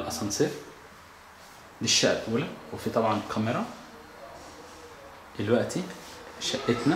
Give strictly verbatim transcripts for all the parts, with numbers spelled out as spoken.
الاسانسير. دي الشقة الأولى، وفي طبعا كاميرا. دلوقتي شقتنا.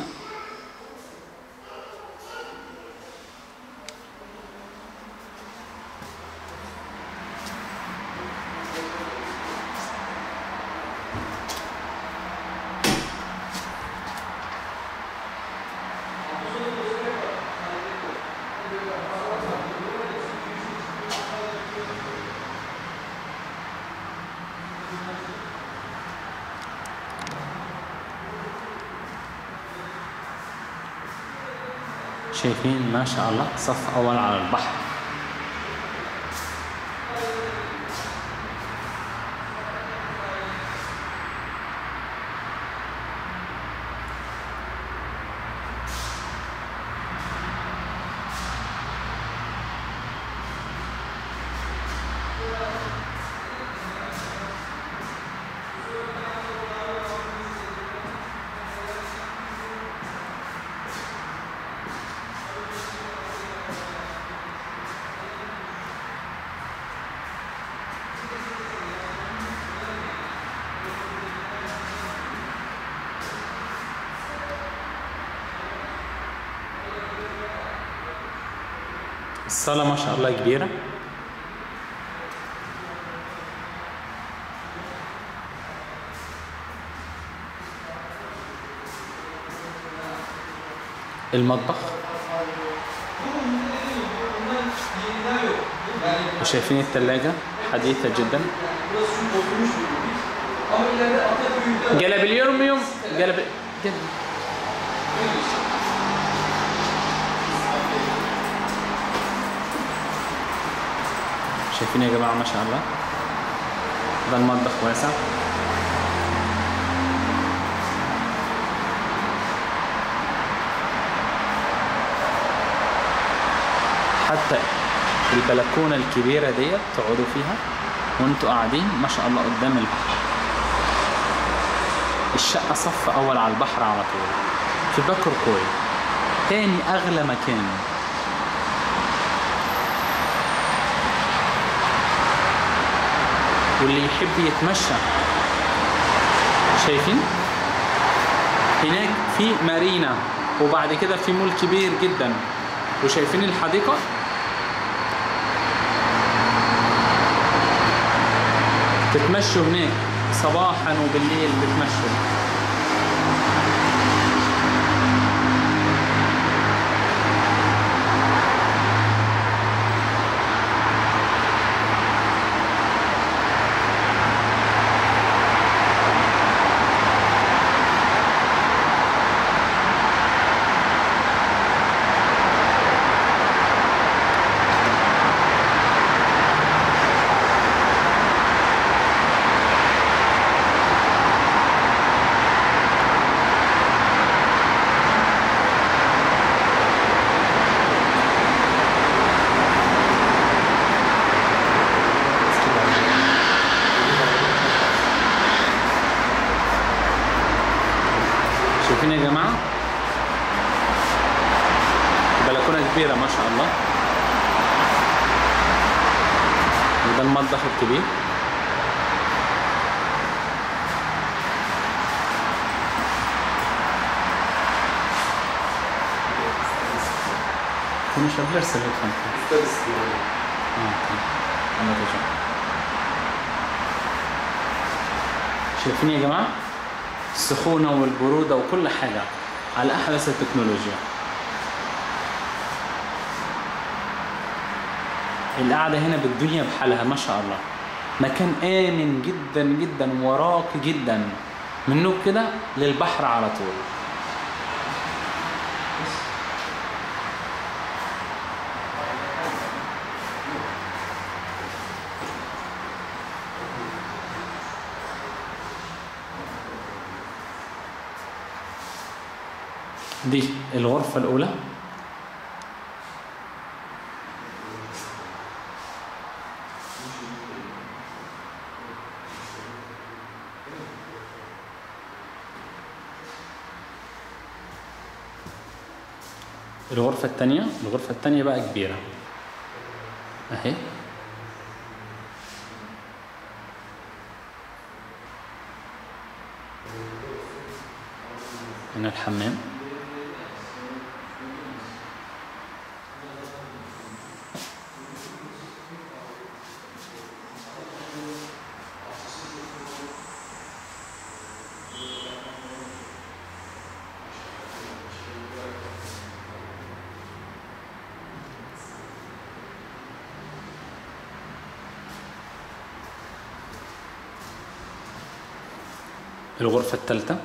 شايفين ما شاء الله صف أول على البحر. الصالة ما شاء الله كبيرة. المطبخ وشايفين الثلاجة حديثة جدا. قلب اليوم قلب شايفين يا جماعة ما شاء الله. ده المطبخ واسع. حتى البلكونة الكبيرة ديت تقعدوا فيها وانتوا قاعدين ما شاء الله قدام البحر. الشقة صف أول على البحر على طول في بكر كوي، تاني أغلى مكان. واللي يحب يتمشى شايفين هناك في مارينا، وبعد كده في مول كبير جدا. وشايفين الحديقة تتمشوا هناك صباحا وبالليل بتمشوا. شايفين يا جماعة البلكونة كبيرة ما شاء الله. وده المطبخ الكبير. مش قبل ارسل لك شايفين يا جماعة السخونة والبرودة وكل حاجة على أحدث التكنولوجيا. القعدة هنا بالدنيا بحالها ما شاء الله. مكان آمن جدا جدا وراقي جدا، منه كده للبحر على طول. دي الغرفة الأولى. الغرفة الثانية، الغرفة الثانية بقى كبيرة أهي. هنا الحمام. الغرفة الثالثة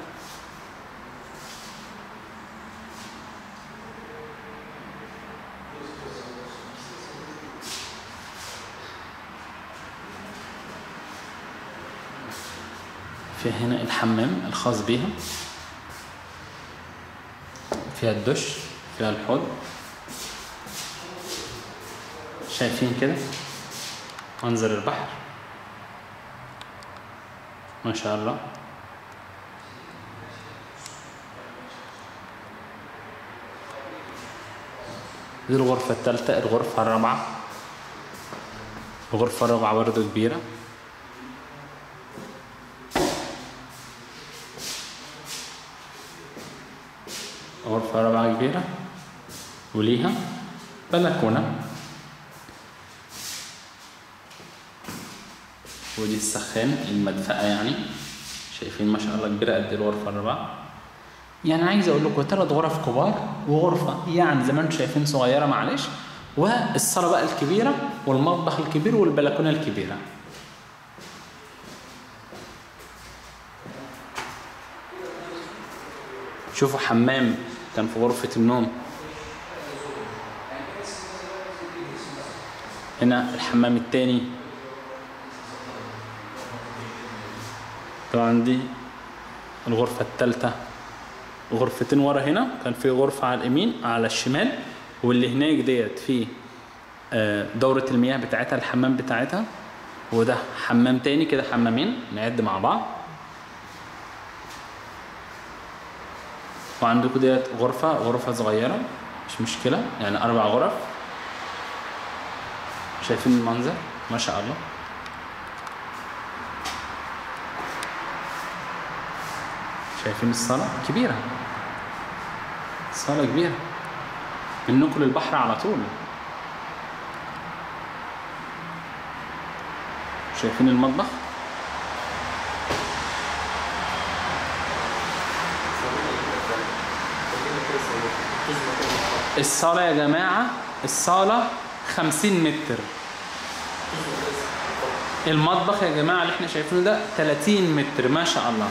في هنا الحمام الخاص بيها، فيها الدش، فيها الحوض. شايفين كده منظر البحر ما شاء الله. دي الغرفة الثالثة. الغرفة الرابعة، الغرفة الرابعة برضه كبيرة. غرفة رابعة كبيرة وليها بلكونة، ودي السخان المدفأة يعني. شايفين ما شاء الله كبيرة قد الغرفة الرابعة. يعني عايز اقول لكم ثلاث غرف كبار وغرفة يعني زي ما انتم شايفين صغيرة معلش، والصالة بقى الكبيرة والمطبخ الكبير والبلكونة الكبيرة. شوفوا حمام كان في غرفة النوم. هنا الحمام التاني. طبعا دي الغرفة الثالثة. غرفتين ورا هنا، كان في غرفة على اليمين على الشمال، واللي هناك ديت في دورة المياه بتاعتها، الحمام بتاعتها. وده حمام تاني كده، حمامين نعد مع بعض. وعندكم ديت غرفة غرفة صغيرة مش مشكلة، يعني أربع غرف. شايفين المنظر ما شاء الله. شايفين الصالة كبيرة، الصالة كبيرة منكم للبحر على طول. شايفين المطبخ. الصالة يا جماعة، الصالة خمسين متر. المطبخ يا جماعة اللي احنا شايفينه ده تلاتين متر ما شاء الله.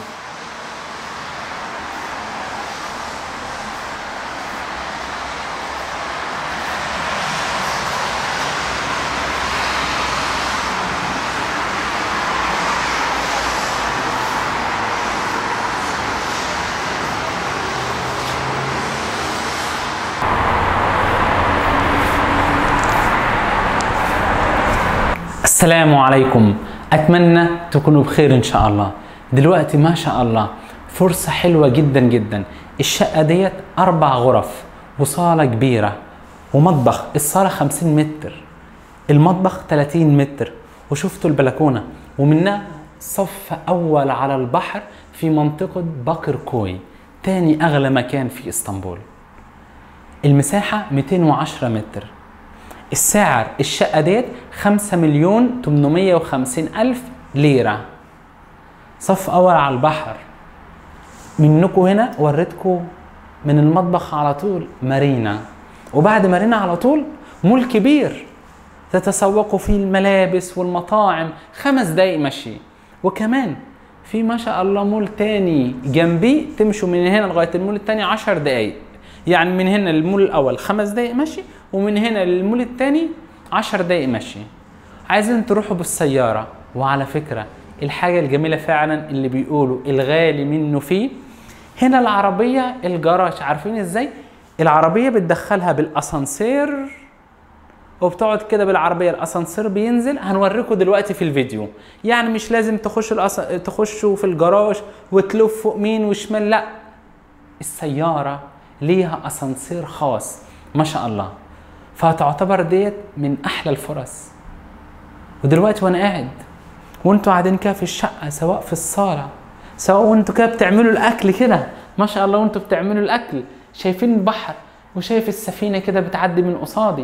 السلام عليكم، أتمنى تكونوا بخير إن شاء الله. دلوقتي ما شاء الله فرصة حلوة جدا جدا. الشقة ديت أربع غرف وصالة كبيرة ومطبخ. الصالة خمسين متر، المطبخ تلاتين متر، وشفتوا البلكونة، ومنها صف أول على البحر في منطقة بكر كوي، تاني أغلى مكان في إسطنبول. المساحة مئتين وعشرة متر. السعر الشقة ديت خمسة مليون تمنمية وخمسين ألف ليرة. صف أول على البحر. منكم هنا وريتكم من المطبخ على طول مارينا، وبعد مارينا على طول مول كبير تتسوقوا فيه الملابس والمطاعم، خمس دقايق مشي. وكمان في ما شاء الله مول تاني جنبي تمشوا من هنا لغاية المول التاني عشر دقايق. يعني من هنا للمول الأول خمس دقايق مشي، ومن هنا للمول التاني عشر دقايق مشي. عايزين تروحوا بالسيارة. وعلى فكرة الحاجة الجميلة فعلا اللي بيقولوا الغالي منه فيه، هنا العربية الجراج. عارفين ازاي؟ العربية بتدخلها بالأسانسير وبتقعد كده بالعربية، الأسانسير بينزل. هنوريكم دلوقتي في الفيديو. يعني مش لازم تخشوا الأس... تخشوا في الجراج وتلفوا يمين وشمال، لا، السيارة ليها أسانسير خاص ما شاء الله. فتعتبر ديت من أحلى الفرص. ودلوقتي وأنا قاعد وأنتوا قاعدين كده في الشقة، سواء في الصالة سواء وأنتوا كده بتعملوا الأكل كده ما شاء الله وانتوا بتعملوا الاكل شايفين البحر وشايف السفينه كده بتعدي من قصادي.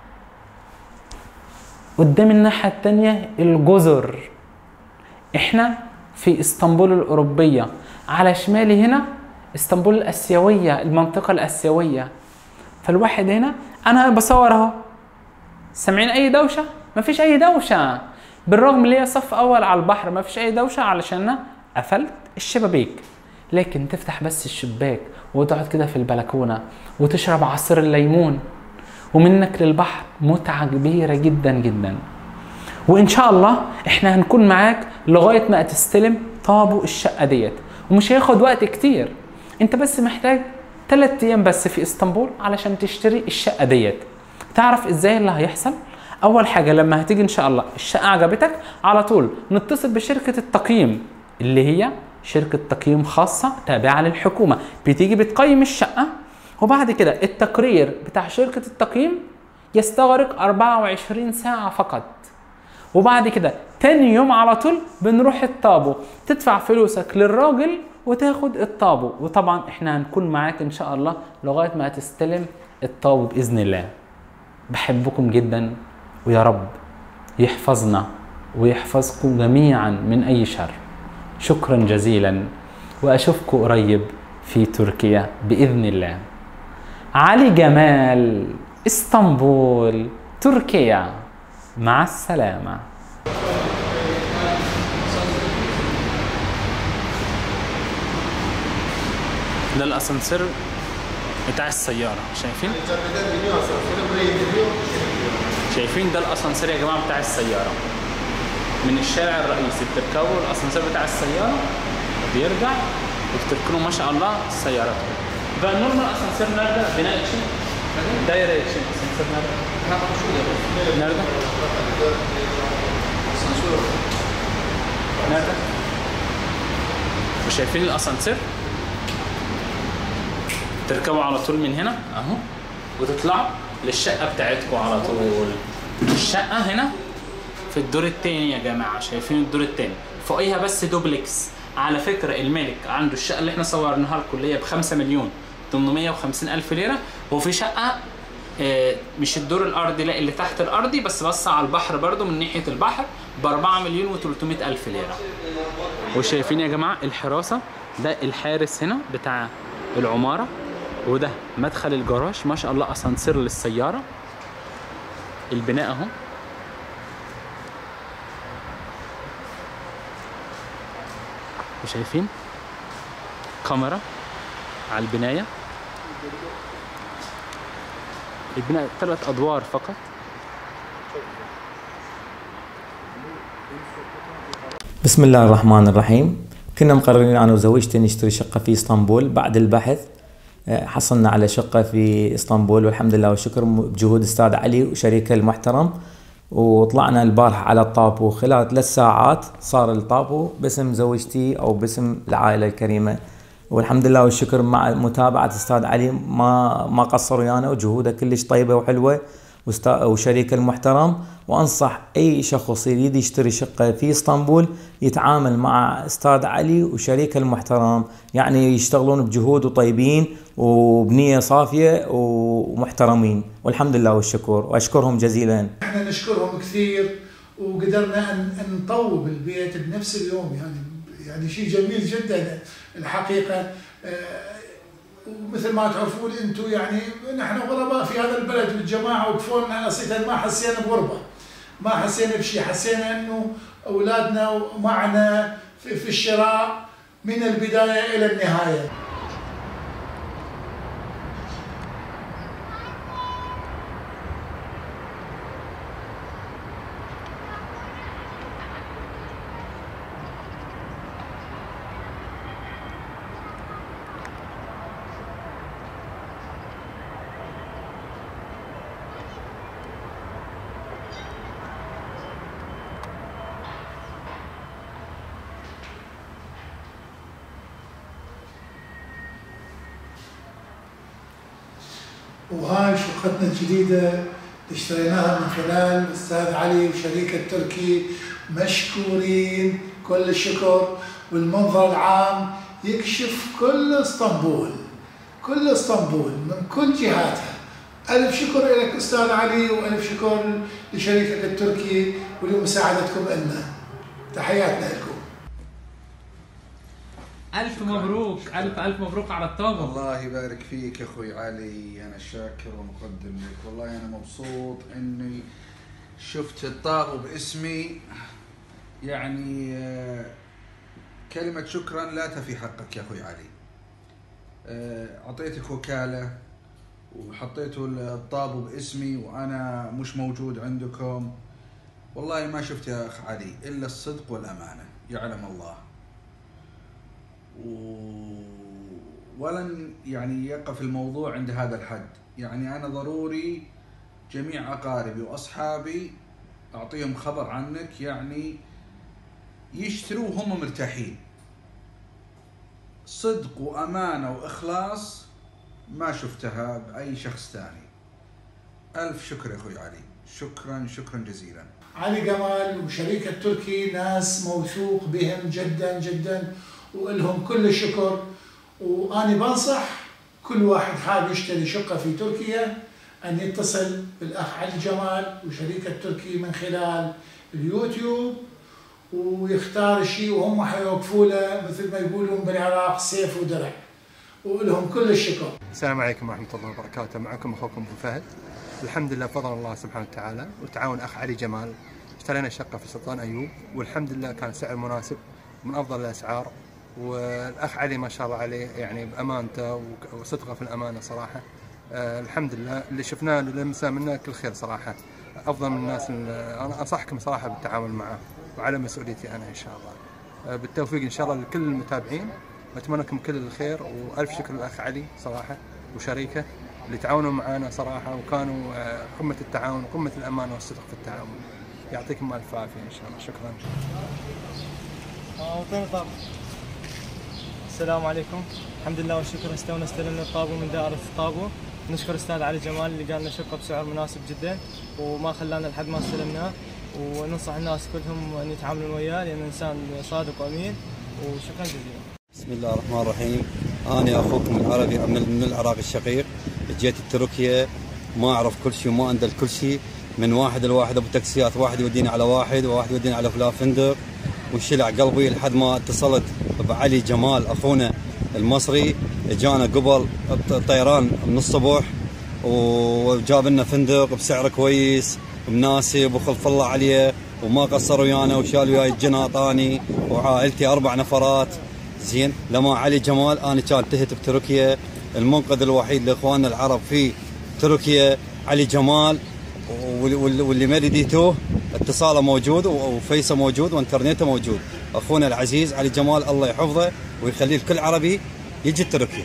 قدام الناحيه التانيه الجزر. احنا في اسطنبول الاوروبيه، على شمالي هنا اسطنبول الاسيويه، المنطقه الاسيويه. فالواحد هنا انا بصور اهو، سامعين اي دوشه؟ مفيش اي دوشه، بالرغم اللي هي صف اول على البحر مفيش اي دوشه علشان انا قفلت الشبابيك. لكن تفتح بس الشباك وتقعد كده في البلكونه وتشرب عصير الليمون ومنك للبحر، متعه كبيره جدا جدا. وان شاء الله احنا هنكون معاك لغايه ما تستلم طابو الشقه ديت، ومش هياخد وقت كتير. انت بس محتاج ثلاث ايام بس في اسطنبول علشان تشتري الشقه ديت. تعرف ازاي اللي هيحصل؟ اول حاجه لما هتيجي ان شاء الله الشقه عجبتك، على طول نتصل بشركه التقييم اللي هي شركه تقييم خاصه تابعه للحكومه، بتيجي بتقيم الشقه، وبعد كده التقرير بتاع شركه التقييم يستغرق أربعة وعشرين ساعه فقط. وبعد كده تاني يوم على طول بنروح الطابو، تدفع فلوسك للراجل وتاخد الطابو. وطبعا احنا هنكون معاك ان شاء الله لغايه ما تستلم الطابو باذن الله. بحبكم جدا، ويا رب يحفظنا ويحفظكم جميعا من اي شر. شكرا جزيلا، واشوفكم قريب في تركيا باذن الله. علي جمال، اسطنبول، تركيا. مع السلامه. ده الاسانسير بتاع السياره، شايفين؟ شايفين ده الاسانسير يا جماعه بتاع السياره، من الشارع الرئيسي بتركبوا الاسانسير بتاع السياره بيرجع وبتركنوا ما شاء الله سياراتكم. بقى نورمال اسانسير نرجع بناء شيء دايره شيء اسانسير نرجع نرجع نرجع وشايفين الاسانسير تركبوا على طول من هنا اهو وتطلعوا للشقه بتاعتكم على طول. الشقه هنا في الدور الثاني يا جماعه، شايفين الدور الثاني فوقيها بس دوبلكس. على فكره المالك عنده الشقه اللي احنا صورناها لكم اللي هي ب خمسة مليون ثمانمائة وخمسين الف ليره، وفي شقه آه مش الدور الارضي لا اللي تحت الارضي بس بص على البحر برده من ناحيه البحر ب أربعة مليون وثلاثمائة الف ليره. وشايفين يا جماعه الحراسه، ده الحارس هنا بتاع العماره، وده مدخل الجراج ما شاء الله اسانسير للسياره. البناء اهو، وشايفين كاميرا على البنايه. البناء ثلاث ادوار فقط. بسم الله الرحمن الرحيم. كنا مقررين انا وزوجتي نشتري شقه في اسطنبول. بعد البحث حصلنا على شقه في اسطنبول والحمد لله والشكر بجهود استاذ علي وشريكه المحترم، وطلعنا البارحه على الطابو. خلال ثلاث ساعات صار الطابو باسم زوجتي او باسم العائله الكريمه، والحمد لله والشكر مع متابعه استاذ علي ما ما قصر ويانا، وجهوده كلش طيبه وحلوه وشريك المحترم. وانصح اي شخص يريد يشتري شقه في اسطنبول يتعامل مع استاذ علي وشريك المحترم، يعني يشتغلون بجهود وطيبين وبنيه صافيه ومحترمين، والحمد لله والشكر واشكرهم جزيلا. احنا نشكرهم كثير، وقدرنا ان نطوب البيت بنفس اليوم، يعني يعني شيء جميل جدا الحقيقه. ومثل ما تعرفون انتم يعني نحن غرباء في هذا البلد والجماعه وكفونا نصيحه، ما حسينا بغربه، ما حسينا بشيء، حسينا انه اولادنا معنا في, في الشراء من البدايه الى النهايه. وهاي شقتنا الجديدة اللي اشتريناها من خلال الأستاذ علي وشريكه التركي، مشكورين كل الشكر. والمنظر العام يكشف كل اسطنبول، كل اسطنبول من كل جهاتها. ألف شكر لك أستاذ علي، وألف شكر لشريكك التركي ولمساعدتكم لنا. تحياتنا لكم. ألف مبروك، ألف ألف مبروك على الطابة. الله يبارك فيك يا أخوي علي، أنا شاكر ومقدم لك. والله أنا مبسوط إني شفت الطابة باسمي. يعني كلمة شكرا لا تفي حقك يا أخوي علي. أعطيتك وكالة وحطيتوا الطابو باسمي وأنا مش موجود عندكم. والله ما شفت يا أخ علي إلا الصدق والأمانة، يعلم الله. ولن يعني يقف الموضوع عند هذا الحد. يعني أنا ضروري جميع أقاربي وأصحابي أعطيهم خبر عنك، يعني يشتروا وهم مرتاحين. صدق وأمانة وإخلاص ما شفتها بأي شخص ثاني. ألف شكر يا أخوي علي، شكرا شكرا جزيلا. علي جمال وشريك التركي ناس موثوق بهم جدا جدا، ولهم كل الشكر. وأنا بنصح كل واحد حاب يشتري شقة في تركيا أن يتصل بالأخ علي جمال وشريك التركي من خلال اليوتيوب، ويختار الشيء وهم حيوقفوا له مثل ما يقولون بالعراق سيف ودرع، ولهم كل الشكر. السلام عليكم ورحمة الله وبركاته، معكم أخوكم أبو فهد. الحمد لله بفضل الله سبحانه وتعالى وتعاون أخ علي جمال اشترينا شقة في سلطان أيوب، والحمد لله كان سعر مناسب من أفضل الأسعار. والأخ علي ما شاء الله عليه يعني بأمانته وصدقه في الأمانة صراحة. آه الحمد لله اللي شفناه اللي لمسناه منه كل خير صراحة. أفضل من الناس. أنا أنصحكم صراحة بالتعامل معه وعلى مسؤوليتي أنا إن شاء الله. آه بالتوفيق إن شاء الله لكل المتابعين، أتمنى لكم كل الخير. وألف شكر للأخ علي صراحة وشريكه اللي تعاونوا معنا صراحة، وكانوا قمة التعاون وقمة الأمانة والصدق في التعاون. يعطيكم ألف عافية إن شاء الله. شكرا. السلام عليكم، الحمد لله والشكر. استونا استلمنا الطابو من دائرة الطابو. نشكر أستاذ علي جمال اللي قال لنا شقة بسعر مناسب جدا وما خلانا لحد ما استلمناه. وننصح الناس كلهم أن يتعاملون وياه لأنه إنسان صادق وأمين. وشكرا جزيلا. بسم الله الرحمن الرحيم. أنا أخوكم العربي من العراق الشقيق. جيت تركيا ما أعرف كل شيء وما أندل كل شيء، من واحد لواحد أبو تاكسيات، واحد يوديني على واحد وواحد يوديني على فلان فندق، وشلع قلبي لحد ما اتصلت بعلي جمال أخونا المصري. جانا قبل الطيران من الصبح وجاب لنا فندق بسعر كويس مناسب وخلف الله عليه، وما قصر ويانا وشال وياي الجناط أني وعائلتي أربع نفرات. زين لما علي جمال أنا كان تهت بتركيا، المنقذ الوحيد لاخواننا العرب في تركيا علي جمال، واللي ما رديتوه اتصاله موجود وفيسه موجود وانترنته موجود. اخونا العزيز علي جمال الله يحفظه ويخليه لكل عربي يجي تركيا.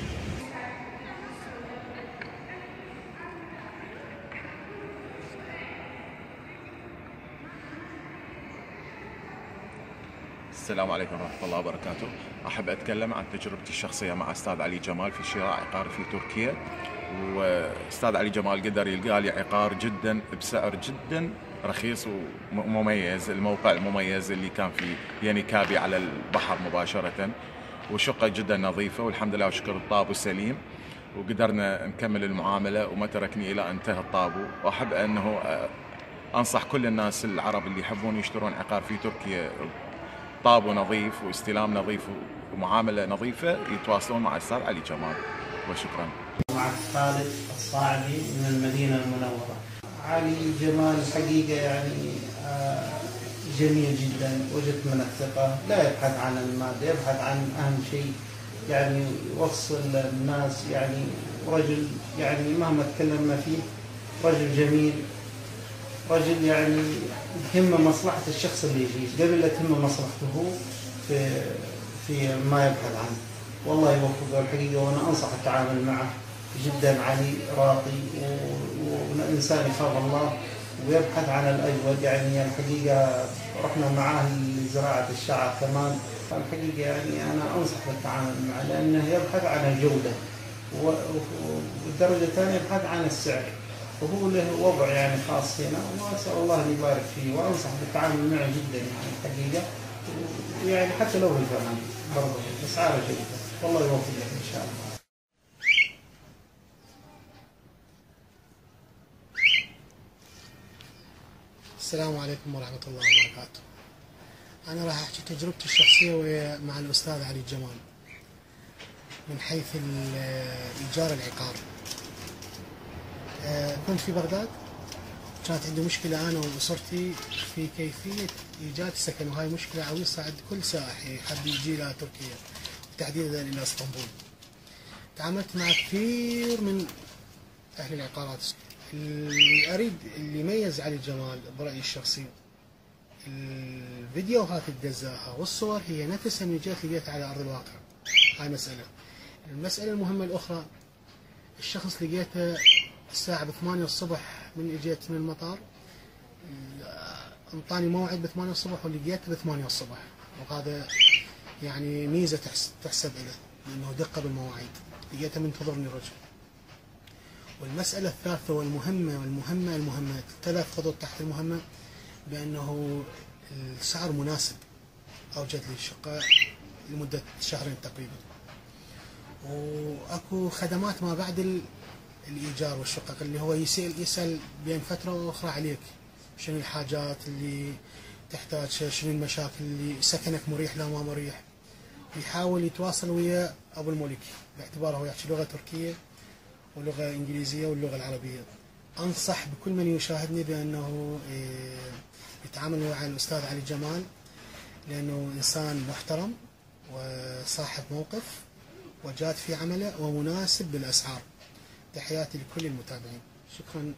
السلام عليكم ورحمة الله وبركاته. أحب أتكلم عن تجربتي الشخصية مع أستاذ علي جمال في شراء عقار في تركيا. وأستاذ علي جمال قدر يلقى لي عقار جدا بسعر جدا رخيص ومميز، الموقع المميز اللي كان في ينيكابي على البحر مباشرة، وشقة جدا نظيفة والحمد لله وشكر الطابو سليم، وقدرنا نكمل المعاملة وما تركني إلى انتهى الطابو. وأحب أنه أنصح كل الناس العرب اللي يحبون يشترون عقار في تركيا طابو نظيف واستلام نظيف ومعاملة نظيفة يتواصلون مع الأستاذ علي جمال. وشكرا. مع خالد الصاعدي من المدينة المنورة. علي جمال الحقيقة يعني جميل جدا، وجدت من الثقة، لا يبحث عن المادة، يبحث عن أهم شيء يعني يوصل الناس، يعني رجل يعني مهما تكلمنا فيه رجل جميل، رجل يعني يهمه مصلحة الشخص اللي يجي قبل لا تهمه مصلحته هو في في ما يبحث عنه. والله يوفقه الحقيقة، وأنا أنصح التعامل معه جدا. علي راقي وإنسان يخاف الله ويبحث عن الأجود. يعني الحقيقة رحنا معاه لزراعة الشعر كمان. الحقيقة يعني أنا أنصح بالتعامل معه لأنه يبحث عن الجودة، والدرجة الثانية يبحث عن السعر، وهو له وضع يعني خاص هنا، وأسأل الله أن يبارك فيه. وأنصح بالتعامل معه جدا يعني الحقيقة، ويعني حتى لو بالفهم برضه أسعاره جيدة. والله يوفقك ان شاء الله. السلام عليكم ورحمة الله وبركاته. أنا راح أحكي تجربتي الشخصية مع الأستاذ علي الجمال من حيث إيجار العقار. كنت في بغداد، كانت عندي مشكلة أنا وأسرتي في كيفية إيجاد سكن، وهاي مشكلة عويصة عند كل سائح يحب يجي إلى تركيا وتحديدا إلى اسطنبول. تعاملت مع كثير من أهل العقارات. اللي أريد اللي يميز علي الجمال برأيي الشخصي، الفيديوهات اللي دزاها والصور هي نفسها من جهة لقيتها على أرض الواقع. هاي مسألة. المسألة المهمة الأخرى، الشخص لقيته الساعة بثمانية الصبح من اجيت من المطار، انطاني موعد بثمانية الصبح ولقيته بثمانية الصبح، وهذا يعني ميزة تحسب له لأنه دقة بالمواعيد، لقيته منتظرني الرجل. والمسألة الثالثة والمهمة والمهمة المهمة ثلاث خطوط تحت المهمة، بأنه السعر مناسب، أوجد لي شقة لمدة شهرين تقريبا، وأكو خدمات ما بعد الإيجار والشقق اللي هو يسأل يسأل بين فترة وأخرى عليك شنو الحاجات اللي تحتاج، شنو المشاكل اللي سكنك مريح لا ما مريح، يحاول يتواصل ويا أبو الملك باعتباره هو يحكي لغة تركية ولغة إنجليزية واللغة العربية. أنصح بكل من يشاهدني بأنه يتعامل مع الأستاذ علي الجمال، لأنه إنسان محترم وصاحب موقف وجاد في عمله ومناسب بالأسعار. تحياتي لكل المتابعين، شكرا.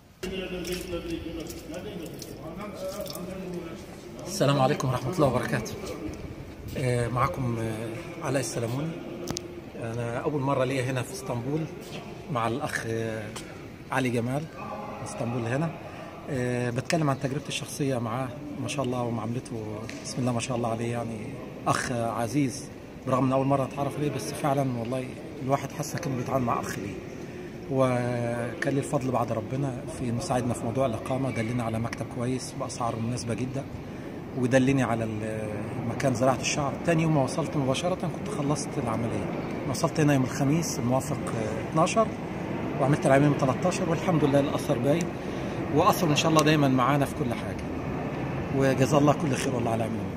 السلام عليكم ورحمة الله وبركاته. معكم علاء السلموني. أنا أول مرة لي هنا في اسطنبول مع الأخ علي جمال اسطنبول هنا. بتكلم عن تجربتي الشخصية معاه، ما شاء الله ومعاملته بسم الله ما شاء الله عليه، يعني أخ عزيز برغم من أول مرة أتعرف عليه، بس فعلا والله الواحد حاسة كأنه بيتعامل مع أخ ليه. وكان لي الفضل بعد ربنا في انه ساعدنا في موضوع الاقامه، دلني على مكتب كويس باسعار مناسبه جدا، ودلني على مكان زراعه الشعر. تاني يوم ما وصلت مباشره كنت خلصت العمليه. وصلت هنا يوم الخميس الموافق اثناشر وعملت العمليه يوم ثلاثة عشر، والحمد لله الاثر باين، واثر ان شاء الله دايما معانا في كل حاجه. وجزا الله كل خير والله على عمله.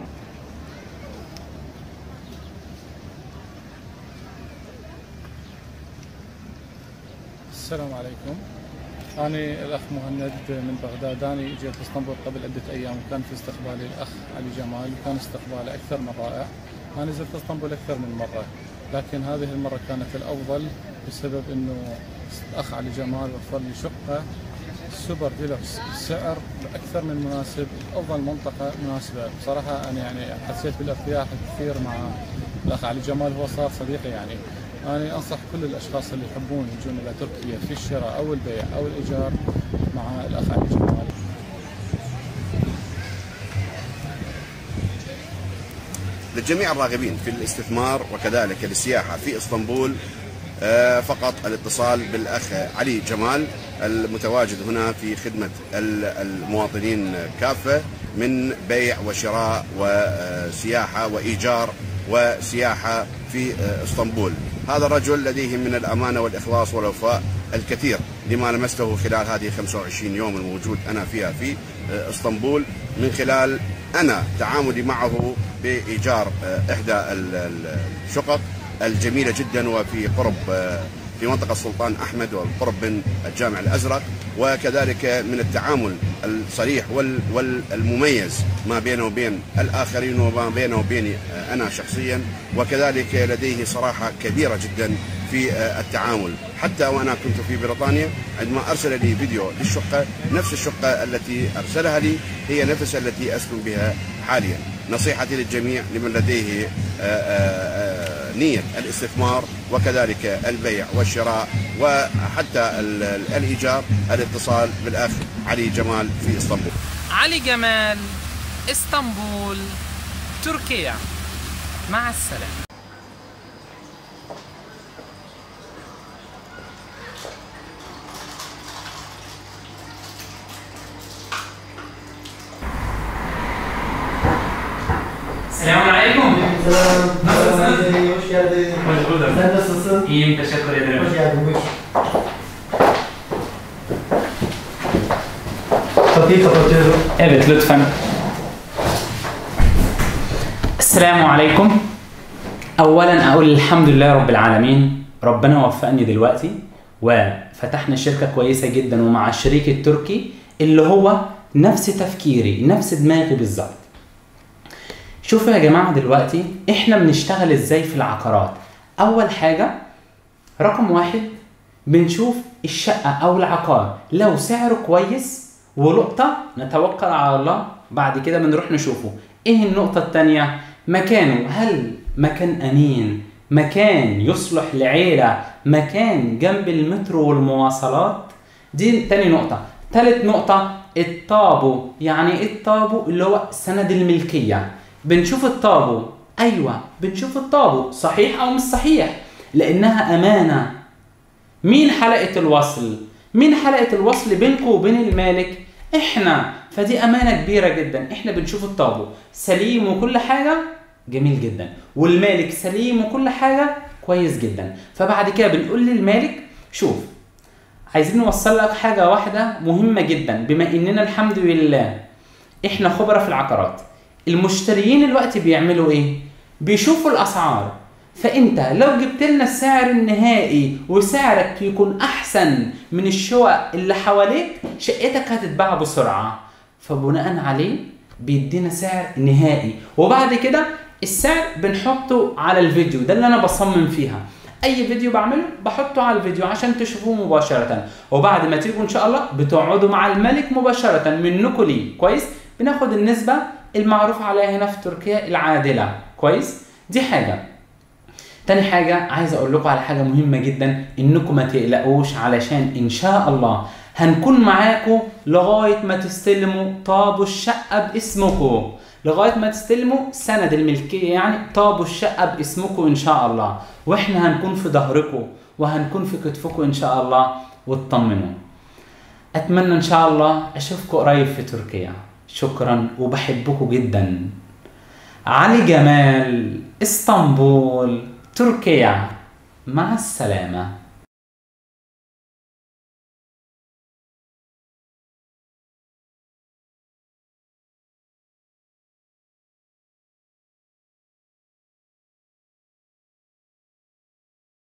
السلام عليكم. أنا الأخ مهند من بغداد. أنا جيت اسطنبول قبل عدة أيام، وكان في استقبالي الأخ علي جمال، وكان استقباله أكثر من رائع. أنا زرت اسطنبول أكثر من مرة، لكن هذه المرة كانت الأفضل بسبب إنه الأخ علي جمال وفر لي شقة سوبر ديلوكس بسعر أكثر من مناسب، أفضل منطقة مناسبة. بصراحة أنا يعني حسيت بالارتياح كثير مع الأخ علي جمال، هو صار صديقي يعني. أنا أنصح كل الأشخاص اللي يحبون يجون إلى تركيا في الشراء أو البيع أو الإيجار مع الأخ علي جمال. للجميع الراغبين في الاستثمار وكذلك السياحة في اسطنبول، فقط الاتصال بالأخ علي جمال المتواجد هنا في خدمة المواطنين كافة من بيع وشراء وسياحة وإيجار وسياحة في اسطنبول. هذا الرجل لديه من الأمانة والإخلاص والوفاء الكثير لما لمسته خلال هذه خمسة وعشرين يوم الموجود أنا فيها في اسطنبول، من خلال أنا تعاملي معه بإيجار إحدى الشقق الجميلة جدا وفي قرب في منطقة السلطان أحمد والقرب من الجامع الأزرق، وكذلك من التعامل الصريح والمميز ما بينه وبين الآخرين وما بينه وبيني أنا شخصيا، وكذلك لديه صراحة كبيرة جدا في التعامل. حتى وأنا كنت في بريطانيا عندما أرسل لي فيديو للشقة، نفس الشقة التي أرسلها لي هي نفسها التي أسكن بها حاليا. نصيحتي للجميع لمن لديه نية الاستثمار وكذلك البيع والشراء وحتى الإيجار، الاتصال بالأخ علي جمال في اسطنبول. علي جمال، اسطنبول، تركيا. مع السلامة. السلام عليكم. Selam. Hoş geldin. Hoş bulduk. Sen nasılsın? İyiyim, teşekkür ederim. Hoş geldin. Buyur. Kapıyı kapatıyorum. Evet, lütfen. السلام عليكم. أولا أقول الحمد لله رب العالمين. ربنا وفقني دلوقتي وفتحنا شركة كويسة جدا ومع الشريك التركي اللي هو نفس تفكيري، نفس دماغي بالظبط. شوفوا يا جماعة دلوقتي احنا بنشتغل ازاي في العقارات. أول حاجة رقم واحد بنشوف الشقة أو العقار لو سعره كويس ولقطة نتوكل على الله، بعد كده بنروح نشوفه. ايه النقطة التانية؟ مكانه، هل مكان أمين، مكان يصلح لعيلة، مكان جنب المترو والمواصلات. دي تاني نقطة. تالت نقطة الطابو. يعني ايه الطابو؟ اللي هو سند الملكية. بنشوف الطابو، ايوه بنشوف الطابو صحيح او مش صحيح لانها امانة. مين حلقة الوصل؟ مين حلقة الوصل بينكم وبين المالك؟ احنا. فدي امانة كبيرة جدا. احنا بنشوف الطابو سليم وكل حاجة جميل جدا، والمالك سليم وكل حاجة كويس جدا. فبعد كده بنقول للمالك شوف عايزين نوصل لك حاجة واحدة مهمة جدا. بما اننا الحمد لله احنا خبرة في العقارات، المشتريين الوقت بيعملوا ايه؟ بيشوفوا الاسعار. فانت لو جبت لنا السعر النهائي وسعرك يكون احسن من الشقق اللي حواليك، شقتك هتتباع بسرعة. فبناء عليه بيدينا سعر نهائي، وبعد كده السعر بنحطه على الفيديو. ده اللي انا بصمم فيها. اي فيديو بعمله بحطه على الفيديو عشان تشوفوه مباشرة، وبعد ما تيجوا ان شاء الله بتقعدوا مع الملك مباشرة منكم ليه. كويس؟ بناخد النسبة المعروف عليها هنا في تركيا العادلة. كويس؟ دي حاجة. تاني حاجة عايز اقول لكم على حاجة مهمة جدا، انكم ما تقلقوش علشان ان شاء الله هنكون معاكم لغاية ما تستلموا طابو الشقة باسمكم، لغاية ما تستلموا سند الملكية، يعني طابو الشقة باسمكم ان شاء الله، واحنا هنكون في ظهركم وهنكون في كتفكم ان شاء الله، واطمنوا. اتمنى ان شاء الله اشوفكم قريب في تركيا. شكرا وبحبكم جدا. علي جمال، اسطنبول، تركيا. مع السلامة.